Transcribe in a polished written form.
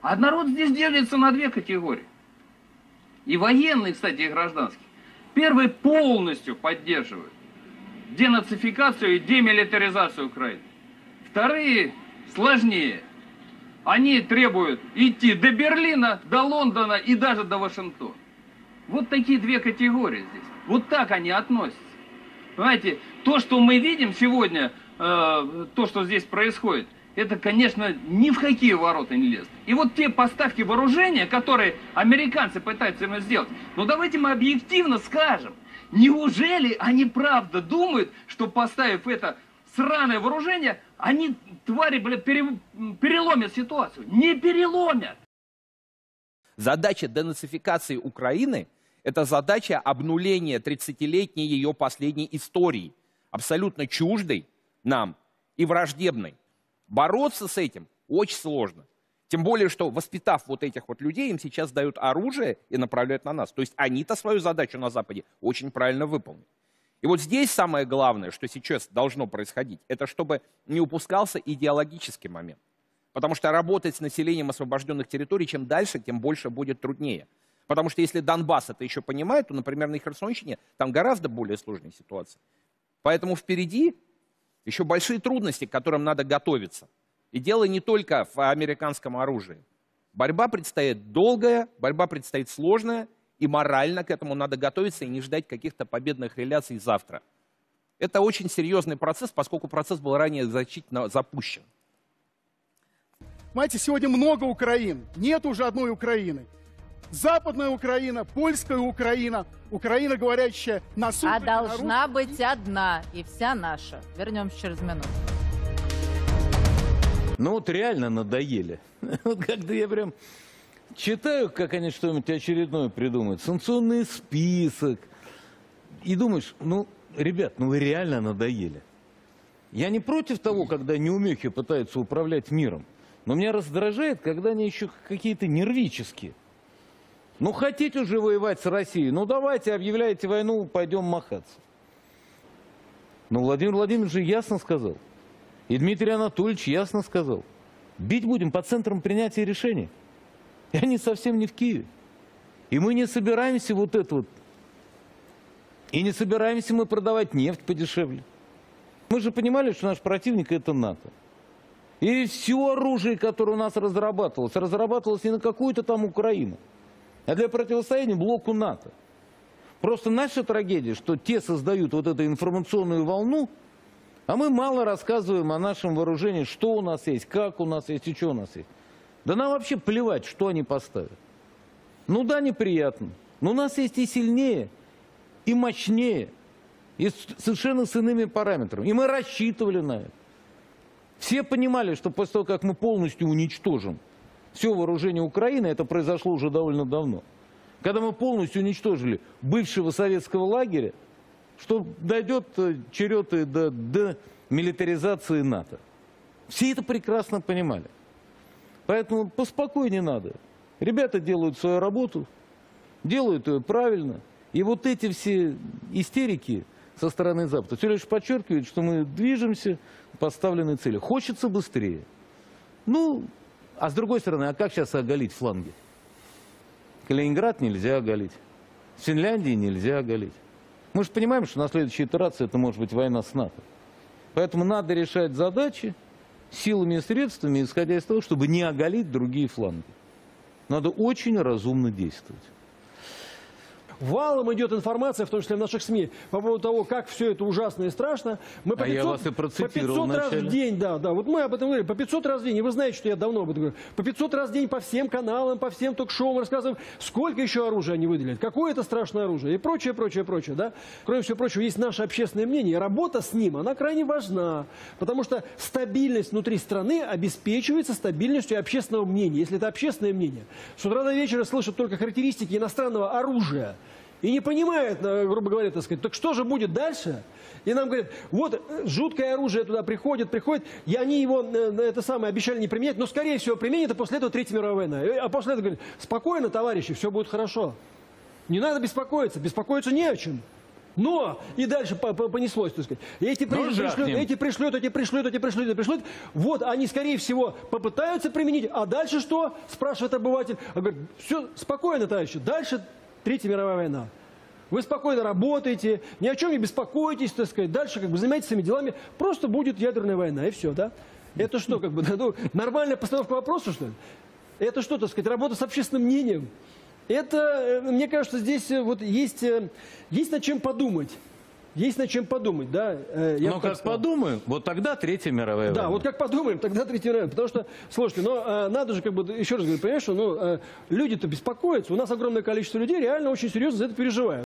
А народ здесь делится на две категории. И военные, кстати, и гражданские. Первые полностью поддерживают денацификацию и демилитаризацию Украины. Вторые сложнее. Они требуют идти до Берлина, до Лондона и даже до Вашингтона. Вот такие две категории здесь. Вот так они относятся. Понимаете, то, что мы видим сегодня, то, что здесь происходит, это, конечно, ни в какие ворота не лезет. И вот те поставки вооружения, которые американцы пытаются им сделать, ну давайте мы объективно скажем, неужели они правда думают, что поставив это сраное вооружение, они, твари, блядь, переломят ситуацию? Не переломят! Задача денацификации Украины – это задача обнуления 30-летней ее последней истории, абсолютно чуждой нам и враждебной. Бороться с этим очень сложно. Тем более, что воспитав вот этих вот людей, им сейчас дают оружие и направляют на нас. То есть они-то свою задачу на Западе очень правильно выполнили. И вот здесь самое главное, что сейчас должно происходить, это чтобы не упускался идеологический момент. Потому что работать с населением освобожденных территорий, чем дальше, тем больше будет труднее. Потому что если Донбасс это еще понимает, то, например, на Херсонщине там гораздо более сложная ситуация. Поэтому впереди еще большие трудности, к которым надо готовиться. И дело не только в американском оружии. Борьба предстоит долгая, борьба предстоит сложная, и морально к этому надо готовиться и не ждать каких-то победных реляций завтра. Это очень серьезный процесс, поскольку процесс был ранее значительно запущен. Понимаете, сегодня много Украин, нет уже одной Украины. Западная Украина, польская Украина, Украина, говорящая на суд. А должна быть одна, и вся наша. Вернемся через минуту. Ну вот реально надоели. Вот когда я прям читаю, как они что-нибудь очередное придумают, санкционный список, и думаешь, ну, ребят, ну вы реально надоели. Я не против того, когда неумехи пытаются управлять миром, но меня раздражает, когда они еще какие-то нервические. Ну, хотите уже воевать с Россией? Ну, давайте, объявляйте войну, пойдем махаться. Но Владимир Владимирович же ясно сказал. И Дмитрий Анатольевич ясно сказал. Бить будем по центрам принятия решений. И они совсем не в Киеве. И мы не собираемся вот это вот. И не собираемся мы продавать нефть подешевле. Мы же понимали, что наш противник это НАТО. И все оружие, которое у нас разрабатывалось не на какую-то там Украину, а для противостояния блоку НАТО. Просто наша трагедия, что те создают вот эту информационную волну, а мы мало рассказываем о нашем вооружении, что у нас есть, как у нас есть и что у нас есть. Да нам вообще плевать, что они поставят. Ну да, неприятно. Но у нас есть и сильнее, и мощнее, и совершенно с иными параметрами. И мы рассчитывали на это. Все понимали, что после того, как мы полностью уничтожим все вооружение Украины, это произошло уже довольно давно. Когда мы полностью уничтожили бывшего советского лагеря, что дойдет черед и до милитаризации НАТО. Все это прекрасно понимали. Поэтому поспокойнее надо. Ребята делают свою работу, делают ее правильно. И вот эти все истерики со стороны Запада все лишь подчеркивают, что мы движемся к поставленной цели. Хочется быстрее. Ну, а с другой стороны, а как сейчас оголить фланги? Калининград нельзя оголить. Финляндии нельзя оголить. Мы же понимаем, что на следующей итерации это может быть война с НАТО. Поэтому надо решать задачи силами и средствами, исходя из того, чтобы не оголить другие фланги. Надо очень разумно действовать. Валом идет информация, в том числе в наших СМИ, по поводу того, как все это ужасно и страшно. Мы по 500, я вас и процитировал по 500 раз в день, да, вот мы об этом говорили, по 500 раз в день, и вы знаете, что я давно об этом говорю, по 500 раз в день по всем каналам, по всем ток-шоу рассказываем, сколько еще оружия они выделяют, какое это страшное оружие и прочее, прочее, прочее, да. Кроме всего прочего, есть наше общественное мнение, и работа с ним, она крайне важна, потому что стабильность внутри страны обеспечивается стабильностью общественного мнения, если это общественное мнение. С утра до вечера слышат только характеристики иностранного оружия, и не понимает, грубо говоря, так сказать, так что же будет дальше? И нам говорят, вот жуткое оружие туда приходит, и они его, это самое, обещали не применять, но, скорее всего, применят, а после этого Третья мировая война. А после этого говорят, спокойно, товарищи, все будет хорошо. Не надо беспокоиться, беспокоиться не о чем. Но и дальше понеслось, так сказать. Эти пришлют. Вот они, скорее всего, попытаются применить. А дальше что? Спрашивает обыватель. Он говорит, все, спокойно, товарищи. Дальше Третья мировая война. Вы спокойно работаете, ни о чем не беспокойтесь, так сказать. Дальше как бы занимайтесь своими делами. Просто будет ядерная война, и все, да? Это что, как бы, ну, нормальная постановка вопроса, что ли? Это что, так сказать, работа с общественным мнением? Это, мне кажется, здесь вот есть над чем подумать. Есть над чем подумать, да. Но как подумаем, вот тогда Третья мировая война. Да, вот как подумаем, тогда Третья мировая. Потому что, слушайте, но надо же, как бы, еще раз говорю, понимаешь, что люди-то беспокоятся. У нас огромное количество людей реально очень серьезно за это переживают.